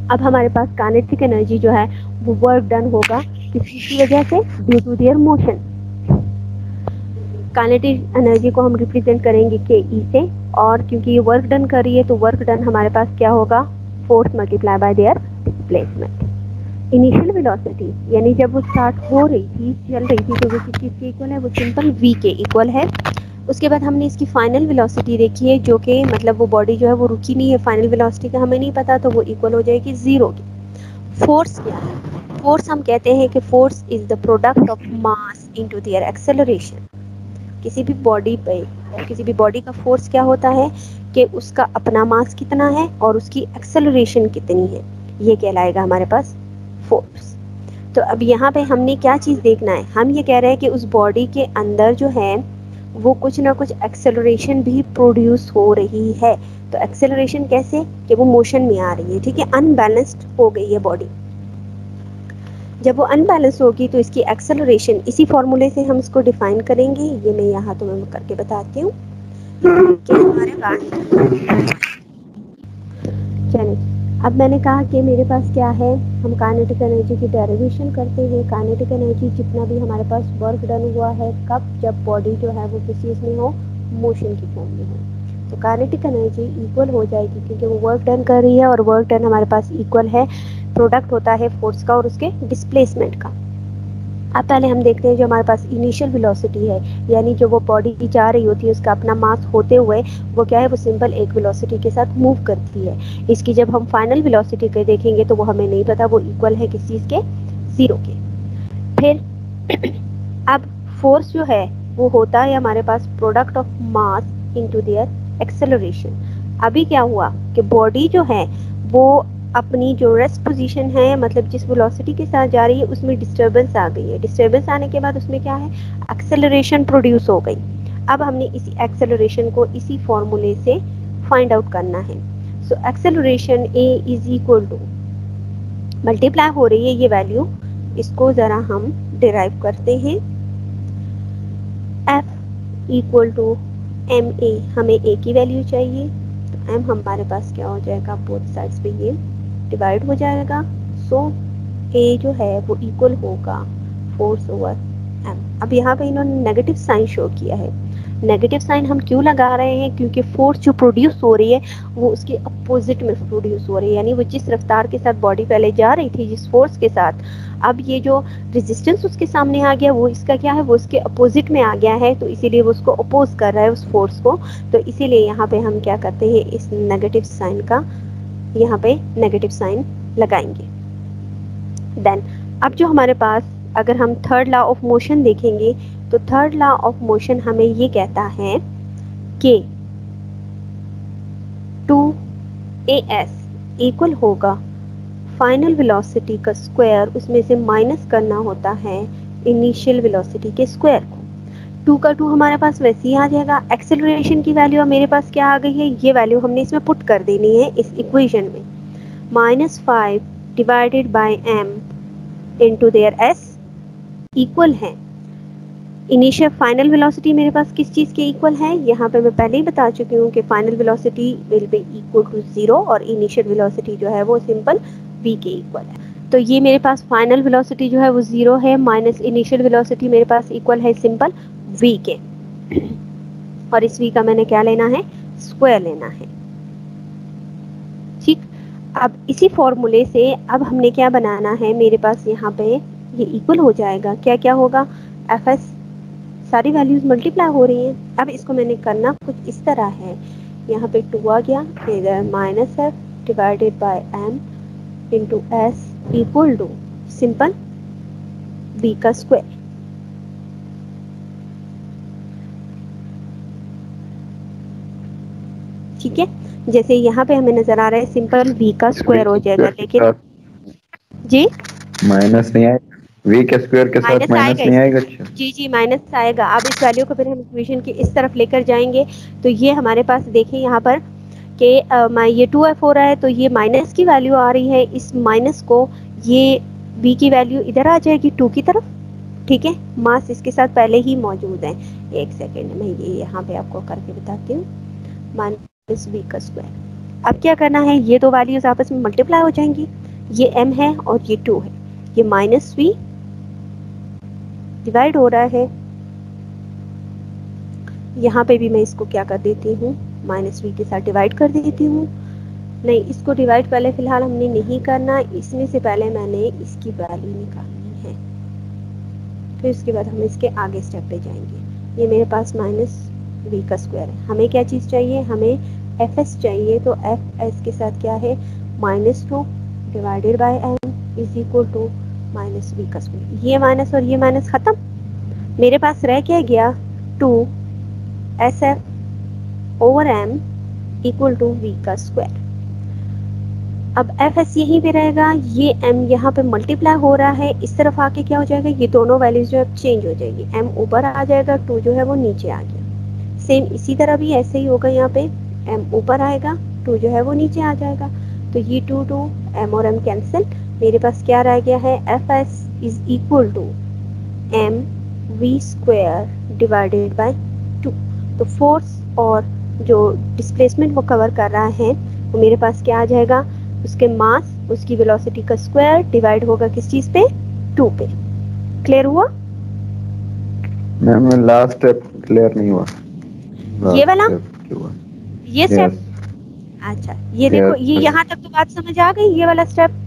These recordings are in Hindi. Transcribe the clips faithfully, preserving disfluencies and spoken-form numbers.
अब हमारे पास काइनेटिक एनर्जी जो है वो वर्क डन होगा किसकी वजह से, due to their motion. Kinetic energy को हम रिप्रेजेंट करेंगे के ई से, और क्योंकि ये वर्क डन कर रही है तो वर्क डन हमारे पास क्या होगा, force multiply by their displacement. Initial velocity यानी जब वो स्टार्ट हो रही थी, चल रही थी, तो वो किस चीज़ के इक्वल है, वो सिंपल v के इक्वल है। उसके बाद हमने इसकी फाइनल वेलोसिटी देखी है, जो कि मतलब वो बॉडी जो है वो रुकी नहीं है, फाइनल वेलोसिटी का हमें नहीं पता, तो वो इक्वल हो जाएगी जीरो की। फोर्स क्या है, फोर्स हम कहते हैं कि force is the product of mass into their acceleration. किसी भी बॉडी पे, किसी भी बॉडी का फोर्स क्या होता है कि उसका अपना मास कितना है और उसकी एक्सेलरेशन कितनी है, ये कहलाएगा हमारे पास फोर्स। तो अब यहाँ पे हमने क्या चीज़ देखना है, हम ये कह रहे हैं कि उस बॉडी के अंदर जो है वो कुछ ना कुछ एक्सेलरेशन भी प्रोड्यूस हो रही है। तो एक्सेलरेशन कैसे, कि वो मोशन में आ रही है, ठीक है, अनबैलेंस्ड हो गई है बॉडी। जब वो अनबैलेंस होगी तो इसकी एक्सेलरेशन, इसी फॉर्मूले से हम इसको डिफाइन करेंगे। ये मैं यहाँ तुम्हें करके बताती हूँ कि हमारे पास, चलिए अब मैंने कहा कि मेरे पास क्या है, हम काइनेटिक एनर्जी की डेरिवेशन करते हैं। काइनेटिक एनर्जी जितना भी हमारे पास वर्क डन हुआ है, कब, जब बॉडी जो है वो किस चीज़ में हो, मोशन की फॉर्म में हो। तो काइनेटिक एनर्जी इक्वल हो जाएगी, क्योंकि वो वर्क डन कर रही है और वर्क डन हमारे पास इक्वल है, प्रोडक्ट होता है फोर्स का और उसके डिस्प्लेसमेंट का। अब पहले हम देखते हैं जो हमारे पास इनिशियल वेलोसिटी है, यानी जो वो बॉडी जा रही होती है उसका अपना मास होते हुए वो क्या है, वो सिंपल एक वेलोसिटी के साथ मूव करती है। इसकी जब हम फाइनल वेलोसिटी के देखेंगे तो वो हमें नहीं पता, वो इक्वल है किस चीज़ के, जीरो के। फिर अब फोर्स जो है वो होता है हमारे पास product of mass into their acceleration. अभी क्या हुआ कि बॉडी जो है वो अपनी जो रेस्ट पोजीशन है, मतलब जिस वेलोसिटी के साथ जा रही है उसमें डिस्टर्बेंस आ गई है। डिस्टर्बेंस आने के बाद उसमें क्या है, एक्सेलरेशन प्रोड्यूस हो गई। अब हमने इसी एक्सेलरेशन को इसी फॉर्मूले से फाइंड आउट करना है। So acceleration A is equal to, multiply हो रही है ये वैल्यू, इसको ज़रा हम डिराइव करते हैं। F equal to M A, हमें ए की वैल्यू चाहिए, तो एम हमारे पास क्या हो जाएगा, बोथ साइड्स पे ये डिवाइड हो जाएगा। सो ए जो है वो इक्वल होगा फोर्स ओवर एम। अब यहाँ पे इन्होंने नेगेटिव साइन शो किया है। नेगेटिव साइन हम क्यों लगा रहे हैं, क्योंकि फोर्स जो प्रोड्यूस हो रही है वो उसके अपोजिट में प्रोड्यूस हो रही है, यानी वो जिस रफ्तार के साथ बॉडी पहले जा रही थी, जिस फोर्स के साथ, अब ये जो रेजिस्टेंस उसके सामने आ गया वो इसका क्या है, वो उसके अपोजिट में आ गया है, तो इसीलिए वो उसको अपोज कर रहा है उस फोर्स को। तो इसीलिए यहाँ पे हम क्या करते हैं, इस नेगेटिव साइन का यहाँ पे नेगेटिव साइन लगाएंगे। देन अब जो हमारे पास, अगर हम थर्ड लॉ ऑफ मोशन देखेंगे तो थर्ड लॉ ऑफ मोशन हमें ये कहता है कि टू ए एस इक्वल होगा फाइनल वेलोसिटी का स्क्वायर, उसमें से माइनस करना होता है इनिशियल वेलोसिटी के स्क्वायर को। टू का टू हमारे पास वैसे ही आ जाएगा। एक्सेलरेशन की वैल्यू मेरे पास क्या आ गई है, ये वैल्यू हमने इसमें पुट कर देनी है इस इक्वेशन में। Minus five divided by M into their S equal है इनिशियल फाइनल वेलोसिटी मेरे पास किस चीज़ के इक्वल है, यहाँ पे मैं पहले ही बता चुकी हूँ कि final velocity will be equal to zero और इनिशियल वेलोसिटी जो है वो सिंपल v के इक्वल है। तो ये मेरे पास फाइनल वेलोसिटी जो है वो जीरो है, माइनस इनिशियल वेलोसिटी मेरे पास इक्वल है सिंपल v के, और इस v का मैंने क्या लेना है, स्क्वायर लेना है। ठीक, अब इसी फॉर्मूले से अब हमने क्या बनाना है, मेरे पास यहाँ पे ये इक्वल हो जाएगा, क्या क्या होगा, एफ एस, सारी वैल्यूज मल्टीप्लाई हो रही हैं। अब इसको मैंने करना कुछ इस तरह है, यहाँ पे टू आ गया, इधर minus F divided by M into S equal to simple v का स्क्वायर। ठीक है, जैसे यहाँ पे हमें नजर आ रहा है सिंपल v का स्क्वायर हो जाएगा, लेकिन जी माइनस नहीं आएगा, v के स्क्वायर के साथ माइनस नहीं आएगा। अच्छा जी जी माइनस आएगा। अब इस वैल्यू को फिर हम इक्वेशन की इस तरफ लेकर जाएंगे, तो ये हमारे पास देखें यहाँ पर कि ये टू एफ हो रहा है, तो ये माइनस की वैल्यू आ रही है, इस माइनस को ये v की वैल्यू इधर आ जाएगी टू की तरफ। ठीक है, मास इसके साथ पहले ही मौजूद है। एक सेकेंड में ये यहाँ पे आपको करके बताती हूँ, माइनस v का स्क्वायर। अब क्या करना है, ये दो वैल्यूज आपस में मल्टीप्लाई हो जाएंगी, ये m है और ये टू है, ये माइनस वी डिवाइड हो रहा है, यहाँ पे भी मैं इसको क्या कर देती हूँ, माइनस वी के साथ डिवाइड कर देती हूँ। नहीं, इसको डिवाइड पहले फिलहाल हमने नहीं करना, इसमें से पहले मैंने इसकी वैल्यू निकालनी है, फिर उसके बाद हम इसके आगे स्टेप पे जाएंगे। ये मेरे पास माइनस वी का स्क्वायर है, हमें क्या चीज़ चाहिए, हमें एफ एस चाहिए, तो एफ एस के साथ क्या है, minus two divided by M is equal to minus V का स्क्वायर। ये माइनस और ये माइनस खत्म, मेरे पास रह क्या गया, two S F over M equal to V का स्क्वायर। अब एफ एस यहीं पे रहेगा, ये m यहाँ पे मल्टीप्लाई हो रहा है, इस तरफ आके क्या हो जाएगा, ये दोनों वैल्यूज जो है चेंज हो जाएगी, m ऊपर आ जाएगा, टू जो है वो नीचे आ गया। सेम इसी तरह भी ऐसे ही होगा, यहाँ पे m ऊपर आएगा, टू जो है वो नीचे आ जाएगा, तो ये टू टू m और m कैंसिल, मेरे पास क्या रह गया है, F S is equal to M V square divided by two. तो फोर्स और जो डिस्प्लेसमेंट वो कवर कर रहा है वो मेरे पास क्या आ जाएगा, उसके मास उसकी वेलोसिटी का स्क्वायर डिवाइड होगा किस चीज पे, टू पे। क्लियर हुआ? मैम लास्ट स्टेप क्लियर नहीं हुआ। ये वाला ये स्टेप yes. अच्छा ये देखो yes. ये यहाँ तक तो बात समझ आ गई, ये वाला स्टेप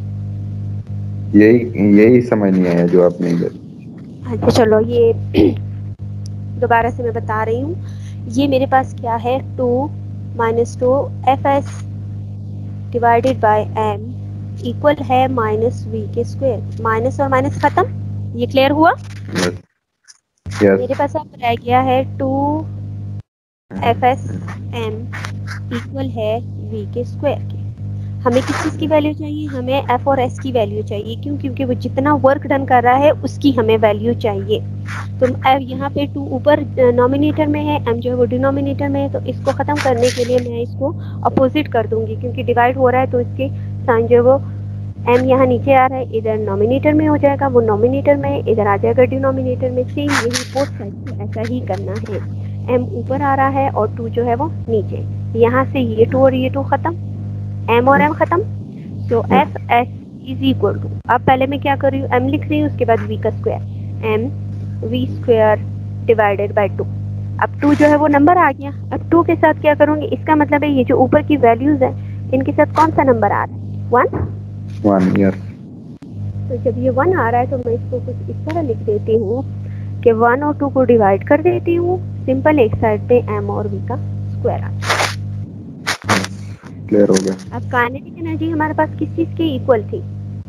यही यही समझ नहीं आया जो आपने इधर। अच्छा चलो ये दोबारा से मैं बता रही हूँ, ये मेरे पास क्या है, two minus two F S divided by M equal है माइनस वी के स्क्वायर, माइनस और माइनस खत्म, ये क्लियर हुआ? yes. yes. मेरे पास अब रह गया है two F S M equal है वी के स्क्वायर के। हमें किस चीज़ की वैल्यू चाहिए, हमें एफ और एस की वैल्यू चाहिए, क्यों, क्योंकि वो जितना वर्क डन कर रहा है उसकी हमें वैल्यू चाहिए। तो यहाँ पे टू ऊपर नॉमिनेटर में है, एम जो है वो डिनोमिनेटर में है, तो इसको ख़त्म करने के लिए मैं इसको अपोजिट कर दूंगी, क्योंकि डिवाइड हो रहा है तो इसके साइन जो है वो एम यहाँ नीचे आ रहा है, इधर नॉमिनेटर में हो जाएगा, वो नॉमिनेटर में इधर आ जाएगा डिनोमिनेटर में। सेम यही बोथ साइड को ऐसा ही करना है, एम ऊपर आ रहा है और टू जो है वो नीचे, यहाँ से ये टू और ये टू खत्म, m और m खत्म, तो F S is equal to, अब पहले मैं क्या कर रही हूँ, m लिख रही हूँ, उसके बाद v का square, m v square divided by two. अब टू जो है वो नंबर आ गया, अब टू के साथ क्या करूँगी, इसका मतलब है ये जो ऊपर की वैल्यूज है इनके साथ कौन सा नंबर आ रहा है, वन वन यस। तो जब ये वन आ रहा है तो मैं इसको कुछ इस तरह लिख देती हूँ कि वन और टू को डिवाइड कर देती हूँ, सिंपल एक साइड पे m और v का स्क्वायर आ जाए। क्लियर हो गया। अब काइनेटिक एनर्जी हमारे पास किस चीज के इक्वल थी,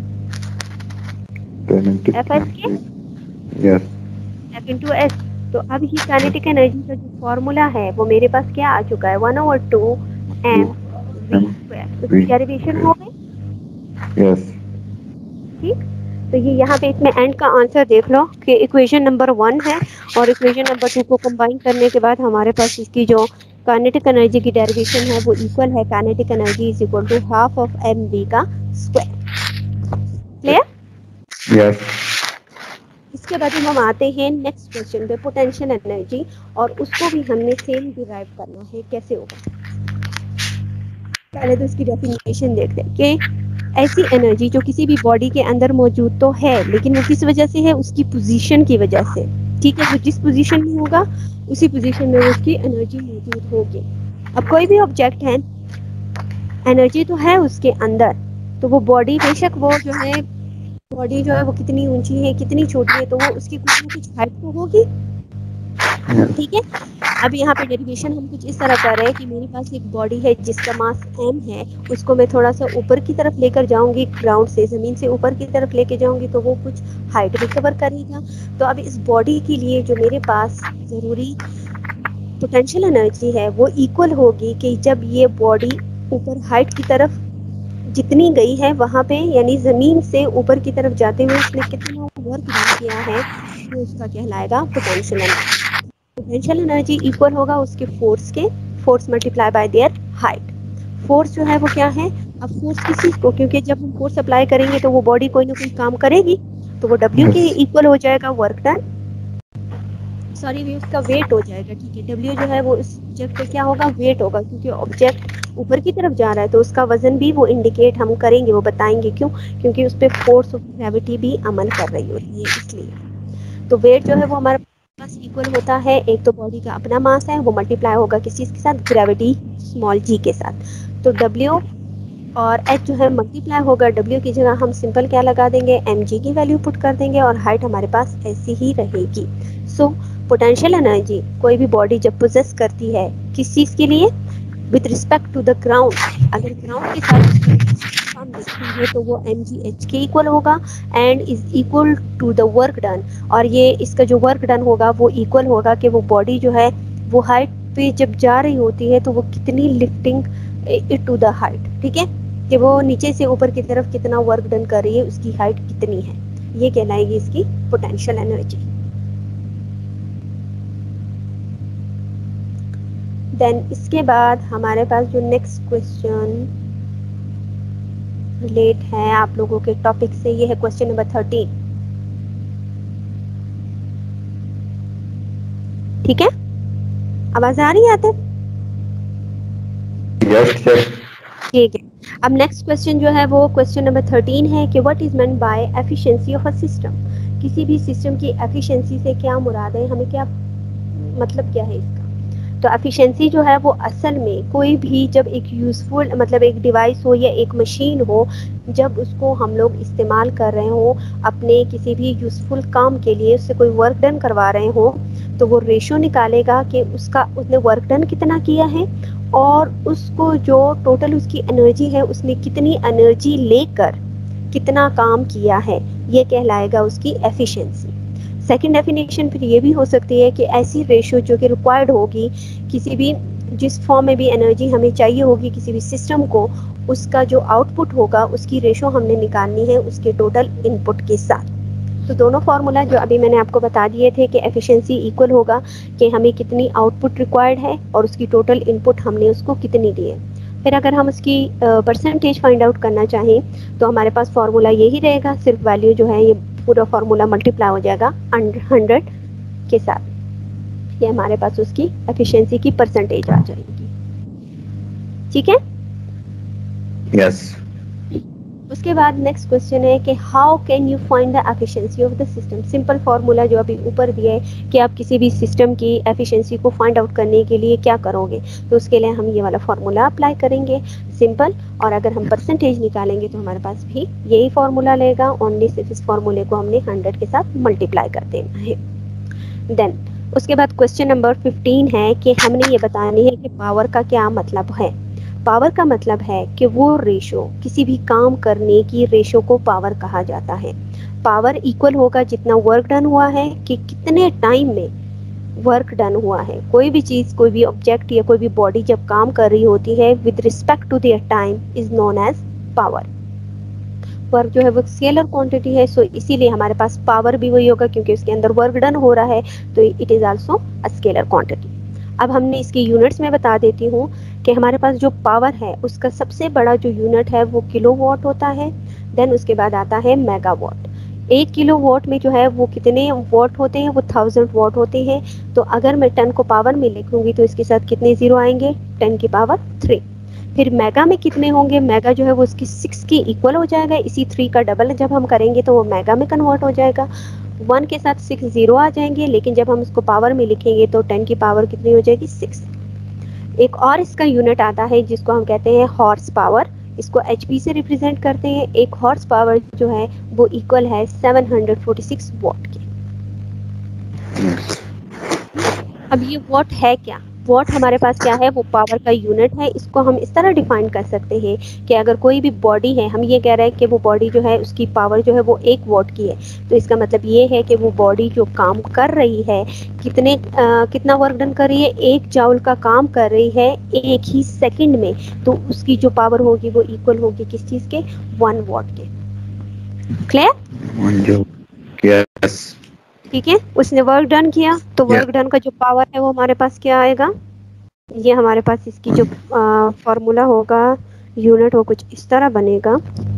एफ एस के, यस, एफ इंटू एस। तो अब ये काइनेटिक एनर्जी का जो फॉर्मूला है वो मेरे पास क्या आ चुका है, one over two M V square, उसकी डेरिवेशन हो गई। यस, ठीक, तो ये यहाँ पे इसमें एंड का आंसर देख लो कि इक्वेशन नंबर वन है और इक्वेशन नंबर टू को कंबाइन करने के बाद हमारे पास इसकी जो काइनेटिक एनर्जी की डेरिवेशन है वो इक्वल है, kinetic energy is equal to half of M V का स्क्वायर। क्लियर? यस। इसके बाद हम आते हैं नेक्स्ट क्वेश्चन पे, पोटेंशियल एनर्जी, और उसको भी हमने सेम डिराइव करना है, कैसे होगा। पहले तो इसकी डेफिनेशन देखते हैं कि ऐसी एनर्जी जो किसी भी बॉडी के अंदर मौजूद तो है लेकिन वो किस वजह से है, उसकी पोजीशन की वजह से। ठीक है, वो जिस पोजीशन में होगा उसी पोजीशन में उसकी एनर्जी मौजूद होगी। अब कोई भी ऑब्जेक्ट है, एनर्जी तो है उसके अंदर, तो वो बॉडी बेशक वो जो है बॉडी जो है वो कितनी ऊंची है कितनी छोटी है, तो वो उसकी कुछ ना कुछ हाइट तो होगी। ठीक है, अब यहाँ पे डेरिवेशन हम कुछ इस तरह कर रहे हैं कि मेरे पास एक बॉडी है जिसका मास m है, उसको मैं थोड़ा सा ऊपर की तरफ लेकर जाऊंगी, ग्राउंड से ज़मीन से ऊपर की तरफ लेके जाऊंगी तो वो कुछ हाइट भी कवर करेगा। तो अब इस बॉडी के लिए जो मेरे पास ज़रूरी पोटेंशियल एनर्जी है वो इक्वल होगी कि जब ये बॉडी ऊपर हाइट की तरफ जितनी गई है वहाँ पे, यानी ज़मीन से ऊपर की तरफ जाते हुए उसने कितना वर्क डन किया है, तो उसका कहलाएगा potential energy. Potential energy equal होगा उसके फोर्स के, force multiply by their height. Force जो है वो क्या है, अब फोर्स किस चीज़ को, क्योंकि जब हम फोर्स अप्लाई करेंगे तो वो बॉडी कोई ना कोई काम करेगी, तो वो W के इक्वल हो जाएगा वर्क डन, सॉरी वे उसका वेट हो जाएगा। ठीक है, W जो है वो इस ऑब्जेक्ट पे क्या होगा, वेट होगा, क्योंकि ऑब्जेक्ट ऊपर की तरफ जा रहा है तो उसका वजन भी वो इंडिकेट हम करेंगे, वो बताएंगे क्यों, क्योंकि उस पर फोर्स ऑफ ग्रेविटी भी अमल कर रही होती है इसलिए। तो वेट जो है वो हमारे पास इक्वल होता है, एक तो बॉडी का अपना मास है वो मल्टीप्लाई होगा किस चीज़ के साथ, ग्रेविटी स्मॉल जी के साथ। तो डब्ल्यू और एच जो है मल्टीप्लाई होगा, डब्ल्यू की जगह हम सिंपल क्या लगा देंगे, एम जी की वैल्यू पुट कर देंगे और हाइट हमारे पास ऐसी ही रहेगी। सो पोटेंशियल एनर्जी कोई भी बॉडी जब पोजेस करती है किस चीज़ के लिए, with respect to the ground, अगर ग्राउंड के साथ हम देखेंगे तो वो एम जी एच के इक्वल होगा and is equal to the work done. और ये इसका जो वर्क डन होगा वो इक्वल होगा कि वो बॉडी जो है वो हाइट पे जब जा रही होती है तो वो कितनी lifting it to the height, ठीक है, कि वो नीचे से ऊपर की तरफ कितना वर्क डन कर रही है, उसकी हाइट कितनी है, ये कहलाएगी इसकी पोटेंशियल एनर्जी। देन इसके बाद हमारे पास जो नेक्स्ट क्वेश्चन रिलेट है आप लोगों के टॉपिक से, ये है क्वेश्चन नंबर थर्टीन। ठीक है, आवाज आ रही है आते? Yes yes. ठीक है, अब नेक्स्ट क्वेश्चन जो है वो क्वेश्चन नंबर थर्टीन है कि what is meant by efficiency of a system. किसी भी सिस्टम की एफिशिएंसी से क्या मुराद है, हमें क्या मतलब क्या है इसका। तो एफिशिएंसी जो है वो असल में कोई भी जब एक यूज़फुल मतलब एक डिवाइस हो या एक मशीन हो, जब उसको हम लोग इस्तेमाल कर रहे हो अपने किसी भी यूज़फुल काम के लिए, उससे कोई वर्क डन करवा रहे हो, तो वो रेशो निकालेगा कि उसका उसने वर्क डन कितना किया है और उसको जो टोटल उसकी एनर्जी है उसने कितनी एनर्जी लेकर कितना काम किया है, ये कहलाएगा उसकी एफिशिएंसी। सेकंड डेफिनेशन फिर ये भी हो सकती है कि ऐसी रेशो जो कि रिक्वायर्ड होगी किसी भी, जिस फॉर्म में भी एनर्जी हमें चाहिए होगी किसी भी सिस्टम को, उसका जो आउटपुट होगा उसकी रेशो हमने निकालनी है उसके टोटल इनपुट के साथ। तो दोनों फार्मूला जो अभी मैंने आपको बता दिए थे कि एफिशिएंसी इक्वल होगा कि हमें कितनी आउटपुट रिक्वायर्ड है और उसकी टोटल इनपुट हमने उसको कितनी दी है। फिर अगर हम उसकी परसेंटेज फाइंड आउट करना चाहें तो हमारे पास फार्मूला यही रहेगा, सिर्फ वैल्यू जो है ये पूरा फार्मूला मल्टीप्लाई हो जाएगा हंड्रेड के साथ, ये हमारे पास उसकी एफिशिएंसी की परसेंटेज आ जाएगी। ठीक है, यस। उसके बाद नेक्स्ट क्वेश्चन है कि how can you find the efficiency of the system. Simple formula जो अभी ऊपर दिया है कि आप किसी भी सिस्टम की एफिशिएंसी को फाइंड आउट करने के लिए क्या करोगे, तो उसके लिए हम ये वाला फार्मूला अप्लाई करेंगे सिंपल, और अगर हम परसेंटेज निकालेंगे तो हमारे पास भी यही फार्मूला लेगा, ओनली सिर्फ इस फार्मूले को हमने हंड्रेड के साथ मल्टीप्लाई कर देना है। देन उसके बाद क्वेश्चन नंबर फिफ्टीन है कि हमने ये बतानी है कि पावर का क्या मतलब है। पावर का मतलब है कि वो रेशो, किसी भी काम करने की रेशो को पावर कहा जाता है। पावर इक्वल होगा जितना वर्क डन हुआ है कि कितने टाइम में वर्क डन हुआ है। कोई भी चीज़, कोई भी ऑब्जेक्ट या कोई भी बॉडी जब काम कर रही होती है with respect to their time is known as power. Work जो है वो स्केलर क्वांटिटी है, सो इसीलिए हमारे पास पावर भी वही होगा क्योंकि उसके अंदर वर्क डन हो रहा है, तो it is also a scalar quantity. अब हमने इसके यूनिट्स में बता देती हूँ कि हमारे पास जो पावर है उसका सबसे बड़ा जो यूनिट है वो किलो वॉट होता है। देन उसके बाद आता है मेगा वॉट। एक किलो वॉट में जो है वो कितने वॉट होते हैं, वो थाउजेंड वॉट होते हैं। तो अगर मैं टेन को पावर में लिखूंगी तो इसके साथ कितने जीरो आएंगे, टेन की पावर थ्री। फिर मेगा में कितने होंगे, मेगा जो है वो उसकी सिक्स के इक्वल हो जाएगा, इसी थ्री का डबल जब हम करेंगे तो वो मेगा में कन्वर्ट हो जाएगा। वन के साथ सिक्स जीरो आ जाएंगे, लेकिन जब हम इसको पावर में लिखेंगे तो टेन की पावर कितनी हो जाएगी, सिक्स। एक और इसका यूनिट आता है जिसको हम कहते हैं हॉर्स पावर, इसको एचपी से रिप्रेजेंट करते हैं। एक हॉर्स पावर जो है वो इक्वल है seven hundred forty six watt के। अब ये वॉट है क्या, वॉट हमारे पास क्या है, वो पावर का यूनिट है। इसको हम इस तरह डिफाइन कर सकते हैं कि अगर कोई भी बॉडी है, हम ये कह रहे हैं कि वो बॉडी जो है उसकी पावर जो है वो एक वॉट की है, तो इसका मतलब ये है कि वो बॉडी जो काम कर रही है कितने आ, कितना वर्क डन कर रही है, एक जाउल का काम कर रही है एक ही सेकंड में, तो उसकी जो पावर होगी वो इक्वल होगी किस चीज़ के, वन वॉट के। क्लियर? यस। ठीक है, उसने वर्क डन किया तो वर्क डन का जो पावर है वो हमारे पास क्या आएगा, ये हमारे पास इसकी जो फॉर्मूला होगा, यूनिट वो कुछ इस तरह बनेगा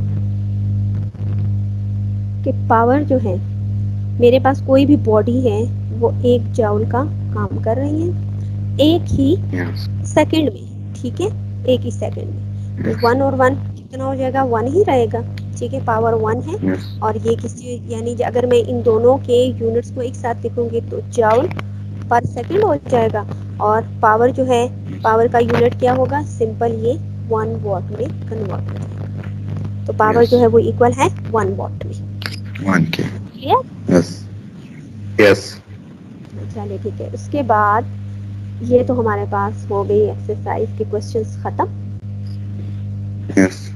कि पावर जो है, मेरे पास कोई भी बॉडी है वो एक जाउल का काम कर रही है एक ही सेकंड में, ठीक है। एक ही सेकंड में। तो वन और वन कितना हो जाएगा, वन ही रहेगा, ठीक है, पावर वन है। yes, और ये किसी यानी अगर मैं इन दोनों के यूनिट्स को एक साथ लिखूंगी तो जूल पर सेकंड हो जाएगा। और पावर जो है, पावर का यूनिट क्या होगा, सिंपल ये वन वॉट में कन्वर्ट हो जाएगा। तो पावर yes, जो है वो इक्वल है वन वॉट में। वन के, क्लियर? Yes yes. चलिए ठीक है, उसके बाद ये तो हमारे पास हो गई एक्सरसाइज के क्वेश्चंस खत्म। यस